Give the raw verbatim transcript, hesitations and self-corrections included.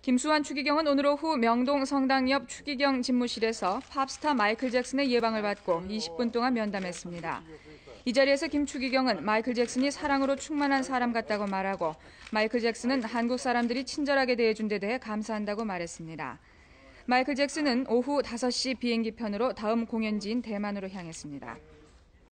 김수환 추기경은 오늘 오후 명동 성당 옆 추기경 집무실에서 팝스타 마이클 잭슨의 예방을 받고 이십 분 동안 면담했습니다. 이 자리에서 김 추기경은 마이클 잭슨이 사랑으로 충만한 사람 같다고 말하고 마이클 잭슨은 한국 사람들이 친절하게 대해준 데 대해 감사한다고 말했습니다. 마이클 잭슨은 오후 다섯 시 비행기 편으로 다음 공연지인 대만으로 향했습니다.